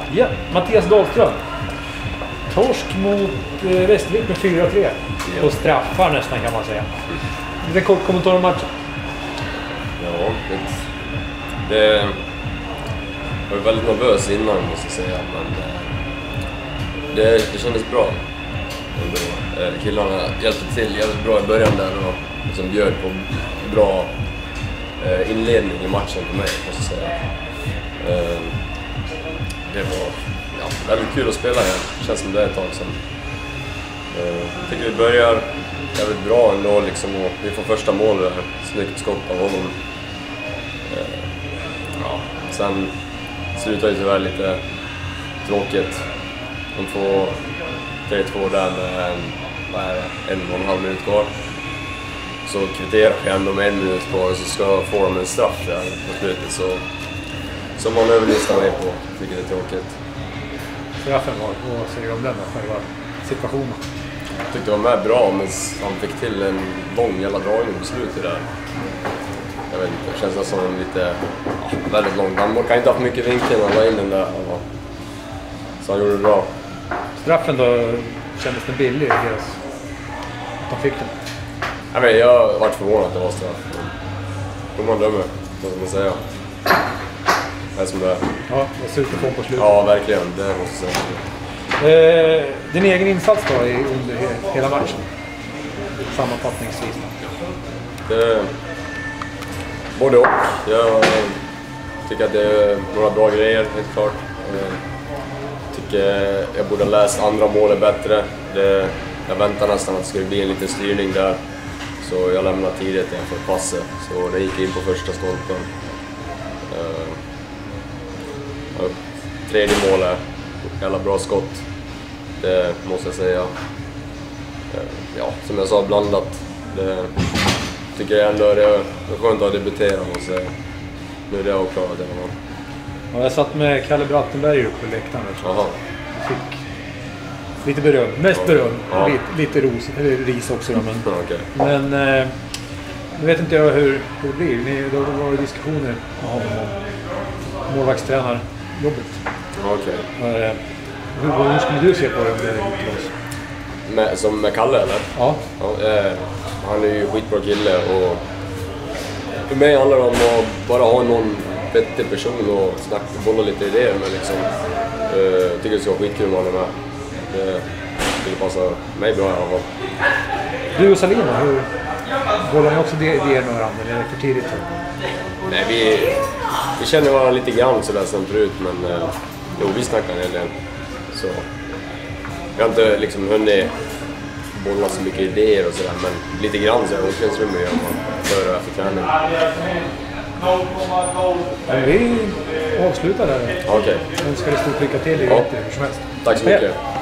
Ja, Mattias Dahlström. Torsk mot Västervik med 4-3. På straffar nästan kan man säga. Det är en kort kommentar om matchen. Ja, det var väldigt nervös innan måste jag säga, men det kändes bra. Killarna hjälpte till jävligt bra i början där och liksom bjöd på bra inledning i matchen för mig måste jag säga. Det var väldigt kul att spela här. Det känns som det är ett tag sedan. Jag tycker vi börjar jävligt bra ändå liksom, och vi får första mål där. Snyggt skott av honom. Sen slutar det tyvärr lite tråkigt. De får 3-2 där med en och en halv minut kvar. Så kvitterar vi ändå med 1 minut kvar och så ska få dem en straff där på slutet. Så som man överlistar mig på, tycker det är tråkigt. Straffen var, vad säger du om den då, själva situationen? Jag tyckte det var med bra, men han fick till en lång jävla dragning på slutet där. Jag vet inte, det känns som en lite, väldigt lång. Han kan inte ha för mycket vinkel när han la in den där. Så han gjorde det bra. Straffen då, kändes den billig? De fick den. Jag har varit förvånad att det var straff. Man dömer, vad ska man säga. Det är som det är. Ja, det ser ut att få på slutet. Ja, verkligen. Det måste jag säga. Din egen insats då under hela matchen? Sammanfattningsvis då? Både och. Jag tycker att det är några bra grejer, helt klart. Tycker jag borde ha läst andra målet bättre. Jag väntar nästan att det skulle bli en liten styrning där. Så jag lämnade tidigt för passet. Så det gick in på första stolpen. Tredje målet, jävla bra skott. Det måste jag säga. Som jag sa, blandat. Det tycker jag ändå det är skönt att debutera och så nu är det avklarat i alla fall. Ja, jag satt med Kalle Brattenberg uppe på läktaren. Jag fick lite beröm, mest beröm. Ja. Lite ris också då, men, okay. Men nu vet inte jag hur det blir. Då var det diskussioner om målvaktstränarjobbet. Okej. Hur skulle du se på det om det är oss? Som med Kalle eller? Ja. Han är ju skitbra kille och för mig handlar det om att bara ha någon vettig person och snacka och bolla lite idéer med liksom. Jag tycker det ska vara skitkul med honom. Det skulle passa mig bra i alla fall. Du och Salina, hur bollar ni också idéer med varandra eller är det för tidigt? Nej, vi känner varandra lite grann sådär sen förut, men vi snackar en hel del. Så jag har inte liksom hunnit bolla så mycket idéer och sådär, men lite grann så här omklädningsrummet gör man före och efter träning. Vi avslutar där. Okej. Jag önskar dig stort lycka till i hur som helst. Tack så mycket.